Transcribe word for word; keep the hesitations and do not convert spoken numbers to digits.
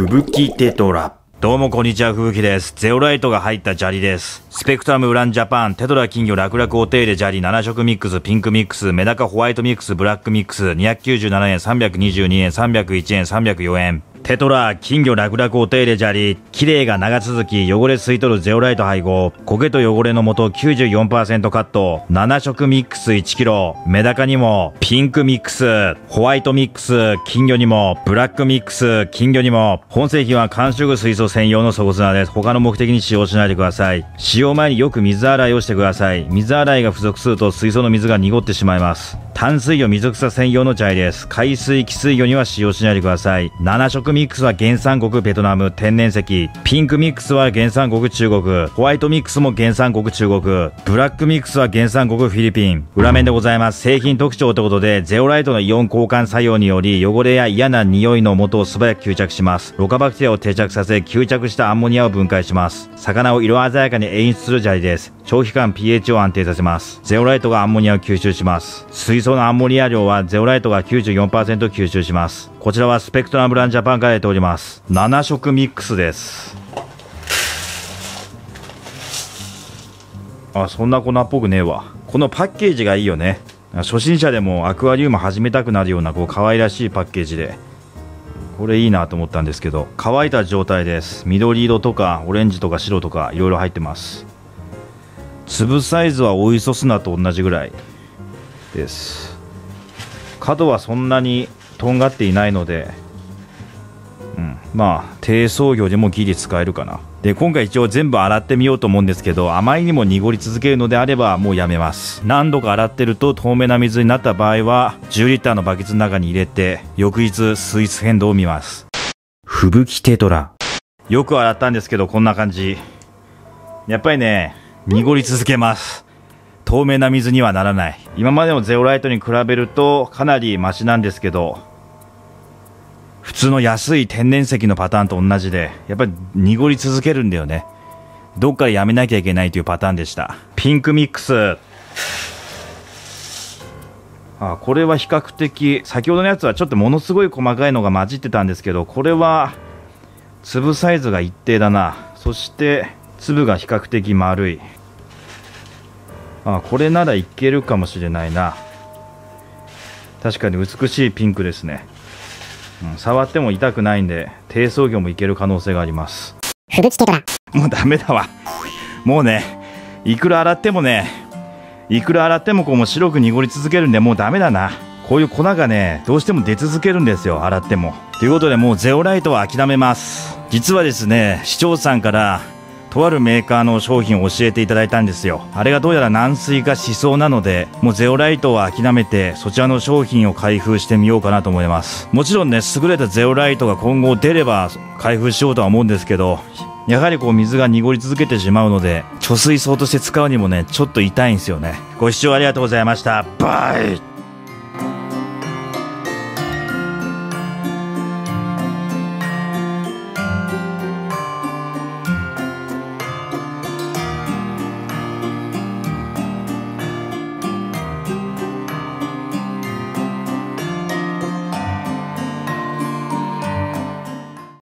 吹雪テトラ。どうもこんにちは、吹雪です。ゼオライトが入った砂利です。スペクトラムウランジャパン、テトラ金魚楽々お手入れ砂利なな色ミックス、ピンクミックス、メダカホワイトミックス、ブラックミックス、にひゃくきゅうじゅうななえん、さんびゃくにじゅうにえん、さんびゃくいちえん、さんびゃくよえん。テトラ金魚楽々お手入れ砂利、綺麗が長続き、汚れ吸い取るゼオライト配合、苔と汚れの元 きゅうじゅうよんパーセント カット、なな色ミックスいちキロ、メダカにもピンクミックス、ホワイトミックス、金魚にもブラックミックス、金魚にも。本製品は完食水素専用の底砂です。他の目的に使用しないでください。使用前によく水洗いをしてください。水洗いが不足すると水槽の水が濁ってしまいます。淡水魚水草専用の砂利です。海水汽水魚には使用しないでください。なな色ミックスは原産国ベトナム天然石、ピンクミックスは原産国中国、ホワイトミックスも原産国中国、ブラックミックスは原産国フィリピン。裏面でございます。製品特徴ということで、ゼオライトのイオン交換作用により汚れや嫌な匂いの元を素早く吸着します。ろ過バクテリアを定着させ、吸着したアンモニアを分解します。魚を色鮮やかに演出する砂利です。長期間 ピーエイチ を安定させます。ゼオライトがアンモニアを吸収します。水槽のアンモニア量はゼオライトが きゅうじゅうよんパーセント 吸収します。こちらはスペクトラムウランジャパンから出ております。なな色ミックスです。あ、そんな粉っぽくねえわ。このパッケージがいいよね。初心者でもアクアリウム始めたくなるようなこう可愛らしいパッケージで、これいいなと思ったんですけど、乾いた状態です。緑色とかオレンジとか白とかいろいろ入ってます。粒サイズはオイソスナと同じぐらいです。角はそんなにとんがっていないので、うん、まあ低層魚でもギリ使えるかな。で、今回一応全部洗ってみようと思うんですけど、あまりにも濁り続けるのであればもうやめます。何度か洗ってると透明な水になった場合はじゅうリッターのバケツの中に入れて翌日水質変動を見ます。吹雪テトラ、よく洗ったんですけどこんな感じ。やっぱりね、濁り続けます。透明な水にはならない。今までのゼオライトに比べるとかなりマシなんですけど、普通の安い天然石のパターンと同じで、やっぱり濁り続けるんだよね。どっかでやめなきゃいけないというパターンでした。ピンクミックス、あ、これは比較的、先ほどのやつはちょっとものすごい細かいのが混じってたんですけど、これは粒サイズが一定だな。そして粒が比較的丸い。あ、これならいけるかもしれないな。確かに美しいピンクですね。うん、触っても痛くないんで低層魚もいける可能性があります。 吹雪テトラ、 もうダメだわ。もうね、いくら洗ってもね、いくら洗ってもこうもう白く濁り続けるんで、もうダメだな。こういう粉がね、どうしても出続けるんですよ、洗っても。ということでもうゼオライトは諦めます。実はですね、視聴者さんからとあるメーカーの商品を教えていただいたんですよ。あれがどうやら軟水がしそうなので、もうゼオライトは諦めてそちらの商品を開封してみようかなと思います。もちろんね、優れたゼオライトが今後出れば開封しようとは思うんですけど、やはりこう水が濁り続けてしまうので、貯水槽として使うにもね、ちょっと痛いんですよね。ご視聴ありがとうございました。バイ。